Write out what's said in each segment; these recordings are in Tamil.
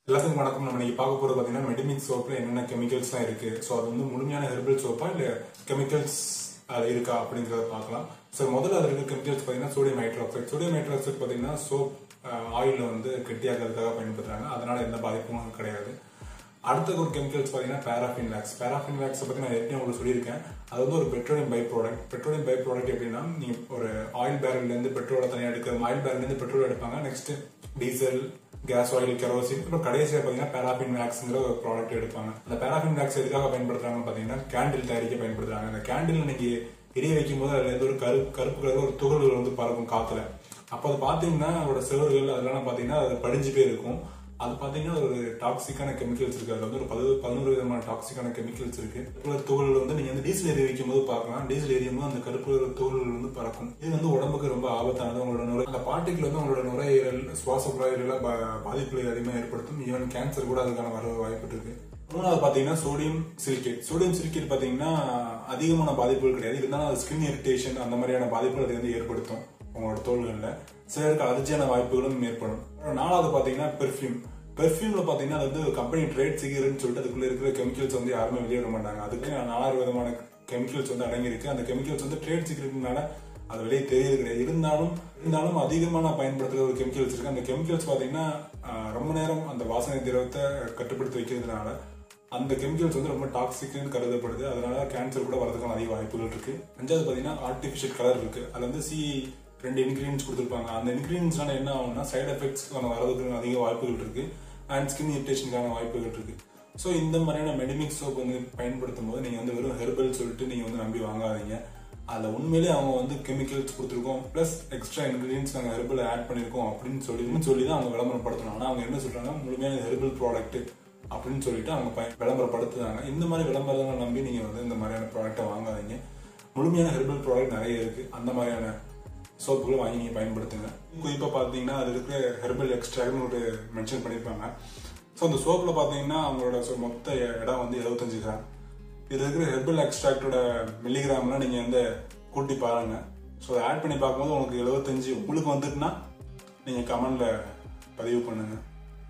எல்லாத்துக்கும் வணக்கம். நம்ம இன்னைக்கு பார்க்க போறது பாத்தீங்கன்னா மெடிமிக்ஸ் சோப்ல என்னென்ன கெமிக்கல்ஸ் தான் இருக்கு. ஸோ அது வந்து முழுமையான ஹெர்பல் சோப்பா இல்ல கெமிக்கல்ஸ் அது இருக்கா அப்படிங்கறத பார்க்கலாம். ஸோ முதல்ல அதுல இருக்க கெமிக்கல்ஸ் பாத்தீங்கன்னா சோடியம் ஹைட்ராக்சைடு. சோடியம் ஹைட்ராக்சைடு பாத்தீங்கன்னா சோப் ஆயில வந்து கெட்டியாகிறதுக்காக பயன்படுத்துறாங்க. அதனால எந்த பாதிப்பும் கிடையாது. அடுத்த ஒரு கெமிக்கல்ஸ் பாத்தீங்கன்னா பாராஃபின் வேக்ஸ். பாராஃபின் வேக்ஸ் பத்தி நான் ஏற்கனவே உங்களுக்கு சொல்லியிருக்கேன். அது வந்து ஒரு petroleum by product. Petroleum by product எப்படின்னா, நீங்க ஒரு ஆயில் பேரல்ல இருந்து பெட்ரோலை தனியாக எடுக்கிற ஆயில் பேரல்ல இருந்து பெட்ரோல் எடுப்பாங்க. Next diesel, gas oil, kerosene, இப்போ கடைசியா பாத்தீங்கன்னா பாராஃபின் வேக்ஸ்ங்கிற ஒரு ப்ராடக்ட் எடுப்பாங்க. அந்த பாராஃபின் வேக்ஸ் எதுக்காக பயன்படுத்துறாங்கன்னு பாத்தீங்கன்னா கேண்டில் தயாரிக்க பயன்படுத்துறாங்க. அந்த கேண்டில் நீங்க எரிய வைக்கும் போது அதுல இருந்து ஒரு கருப்பு கலர் ஒரு துகள்கள் வந்து பறக்கும் காத்துல. அப்ப அது பாத்தீங்கன்னா அதோட செவர்கள் அதெல்லாம் பாத்தீங்கன்னா அது படிஞ்சுட்டே இருக்கும். அது பாத்தீங்கன்னா ஒரு டாக்ஸிக்கான கெமிக்கல்ஸ் இருக்கு. அதுல வந்து ஒரு 11 விதமான டாக்ஸிக்கான கெமிக்கல்ஸ் இருக்கு. துகள்கள் வந்து நீங்க வந்து டீசல் எரிய வைக்கும் போது பார்க்கலாம். டீசல் எரியும் போது அந்த கருப்பு துகள்கள் வந்து பறக்கும். இது வந்து உடம்புக்கு ரொம்ப ஆபத்தானது. உங்களோட அந்த பார்ட்டிகள் வந்து உங்களோட நுரையீரல், சுவாச குழாய்கள் பாதிப்புகளை அதிகமாக ஏற்படுத்தும். ஈவன் கேன்சர் கூட அதுக்கான வர வாய்ப்பு இருக்கு. மூணாவது பாத்தீங்கன்னா சோடியம் சிலிகேட். சோடியம் சிலிகேட் பாத்தீங்கன்னா அதிகமான பாதிப்புகள் கிடையாது. இருந்தாலும் அது ஸ்கின் இரிட்டேஷன் அந்த மாதிரியான பாதிப்புகள் அது வந்து ஏற்படுத்தும் உங்களோட தோள்கள்ல. சிலருக்கு அலர்ஜியான வாய்ப்புகளும் ஏற்படும். நாலாவது பாத்தீங்கன்னா பெர்ஃபியூம். பெர்ஃபியூம்ல பாத்தீங்கன்னா அது வந்து கம்பெனி ட்ரேட் சீக்ரெட்னு சொல்லிட்டு அதுக்குள்ள இருக்கிற கெமிக்கல்ஸ் வந்து யாருமே வெளியிட மாட்டாங்க. அதுக்கு 4 விதமான கெமிக்கல்ஸ் வந்து அடங்கி இருக்கு. அந்த கெமிக்கல்ஸ் வந்து ட்ரேட் சீக்ரெட்னால அது வெளியே தெரியுது கிடையாது. இருந்தாலும் அதிகமான பயன்படுத்துற ஒரு கெமிக்கல்ஸ் இருக்கு. அந்த கெமிக்கல்ஸ் பாத்தீங்கன்னா ரொம்ப நேரம் அந்த வாசனை திரவத்தை கட்டுப்படுத்தி வைக்கிறதுனால அந்த கெமிக்கல்ஸ் வந்து ரொம்ப டாக்ஸிக்னு கருதப்படுது. அதனால கேன்சர் கூட வரதுக்கான அதிக வாய்ப்புகள் இருக்கு. அஞ்சாவது பாத்தீங்கன்னா ஆர்டிபிஷியல் கலர் இருக்கு. அதுல வந்து ரெண்டு இன்கிரீடியன்ஸ் கொடுத்துருப்பாங்க. அந்த இன்கிரீடியன்ஸ்னால என்ன ஆகும்னா சைட் எஃபெக்ட்ஸ்க்கான வரதுக்கு அதிக வாய்ப்புகள் இருக்கு. அண்ட் ஸ்கின் இரிட்டேஷனுக்கான வாய்ப்புகள் இருக்கு. ஸோ இந்த மாதிரியான மெடிமிக்ஸ் சோப் வந்து பயன்படுத்தும் போது நீங்க வந்து வெறும் ஹெர்பல் சொல்லிட்டு நீங்க வந்து நம்பி வாங்காதீங்க. அதுல உண்மையிலேயே அவங்க வந்து கெமிக்கல்ஸ் கொடுத்துருக்கோம் பிளஸ் எக்ஸ்ட்ரா இன்கிரீடியன்ஸ் நாங்கள் ஹெர்பல் ஆட் பண்ணிருக்கோம் அப்படின்னு சொல்லி தான் அவங்க விளம்பரப்படுத்தணும். ஆனா அவங்க என்ன சொல்றாங்க, முழுமையான ஹெர்பல் ப்ராடக்ட் அப்படின்னு சொல்லிட்டு அவங்க விளம்பரப்படுத்துறாங்க. இந்த மாதிரி விளம்பரங்களை நம்பி நீங்க வந்து இந்த மாதிரியான ப்ராடக்டை வாங்காதீங்க. முழுமையான ஹெர்பல் ப்ராடக்ட் நிறைய இருக்கு. அந்த மாதிரியான சோப்புகளை வாங்கி நீங்க பயன்படுத்துங்க. குறிப்பா பாத்தீங்கன்னா அது இருக்கிற ஹெர்பல் எக்ஸ்ட்ராக்ட்னு ஒரு மென்ஷன் பண்ணிருப்பாங்க. ஸோ அந்த சோப்ல பாத்தீங்கன்னா அவங்களோட மொத்த இடம் வந்து 75 கிராம். இதுல இருக்கிற ஹெர்பல் எக்ஸ்ட்ராக்டோட மில்லிகிராம்லாம் நீங்க வந்து கூட்டி பாருங்க. ஸோ அதை ஆட் பண்ணி பார்க்கும்போது உங்களுக்கு 75 உங்களுக்கு வந்துட்டுனா நீங்க கமெண்ட்ல பதிவு பண்ணுங்க.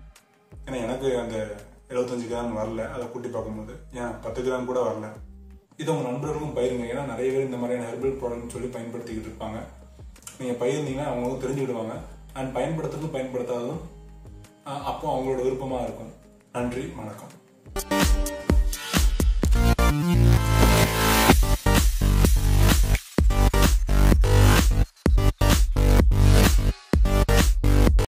ஏன்னா எனக்கு அந்த 75 கிராம் வரல. அதை கூட்டி பார்க்கும்போது ஏன் 10 கிராம் கூட வரல. இதை உங்க நண்பர்களுக்கும் பயிருங்க. ஏன்னா நிறைய பேர் இந்த மாதிரியான ஹெர்பல் ப்ராடக்ட்னு சொல்லி பயன்படுத்திக்கிட்டு இருப்பாங்க. நீங்க பயிர்ந்தீங்கன்னா அவங்களும் தெரிஞ்சுக்கிடுவாங்க. அண்ட் பயன்படுத்துறதும் பயன்படுத்தாததும் அப்போ அவங்களோட விருப்பமா இருக்கும். நன்றி, வணக்கம்.